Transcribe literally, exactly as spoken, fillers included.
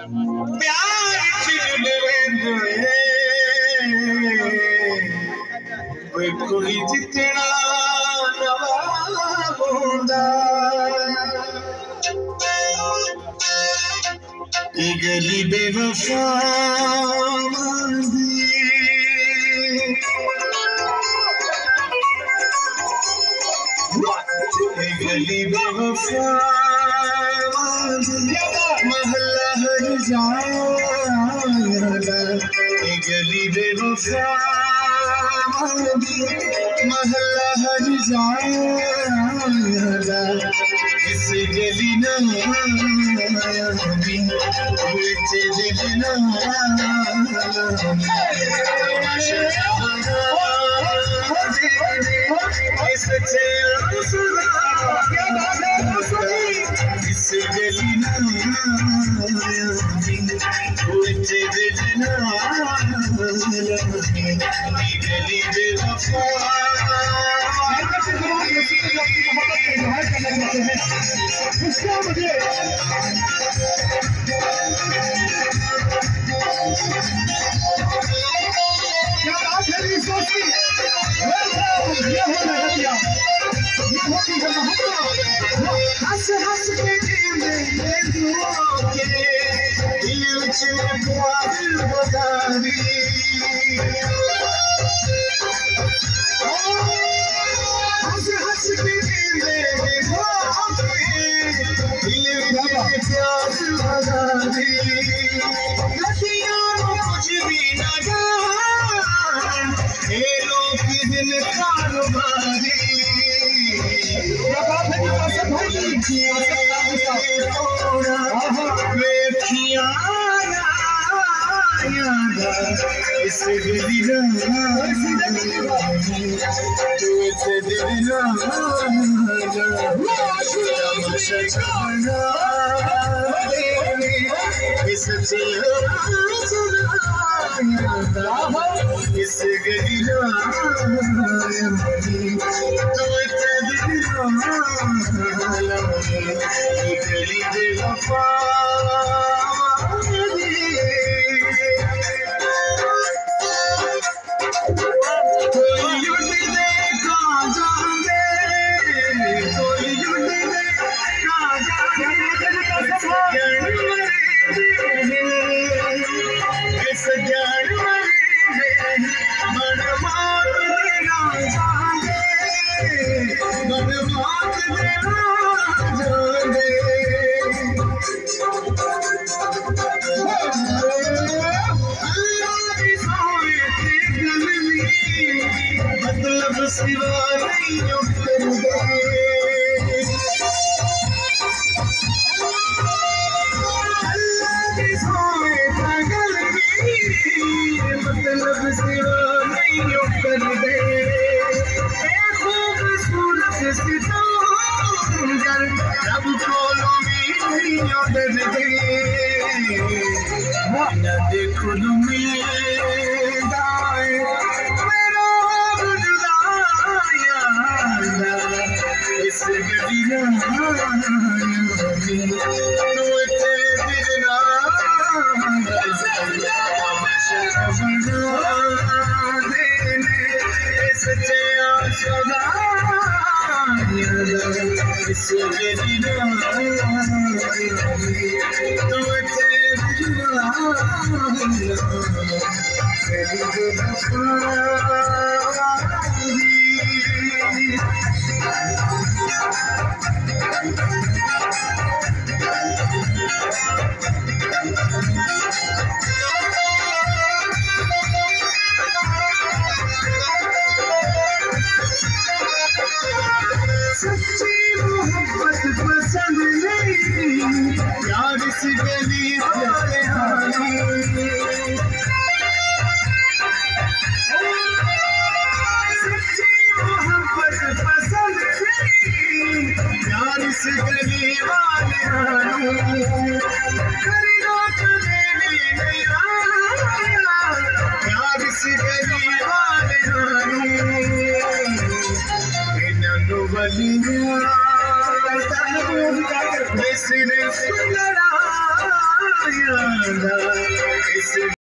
प्यार कोई जितना नवाबोंदा गली बेवफा गली बेवफा महल्ला हर जाएगा गली बेवफा महल्ला हर जाएगा इस गली न दिल न सच्चे इस गली न गली बेवफा हंस हंस के हंस हंस के कुछ भी न जान दिन कारोबारी इस गली इस इस गली गली बेवफा मतलब सिवा नहीं कर दे अल्लाह की सोए पागल की मतलब सिवा नहीं कर दे खूबसूरत सितार रब कोलों में नहीं डर दे न देखो इस गली सच्ची मोहब्बत पसंद नहीं यार इस गली वाले सच्ची मोहब्बत पसंद नहीं यार इस गली वाले करना कभी भी नहीं यार इस गली वाले यादा इस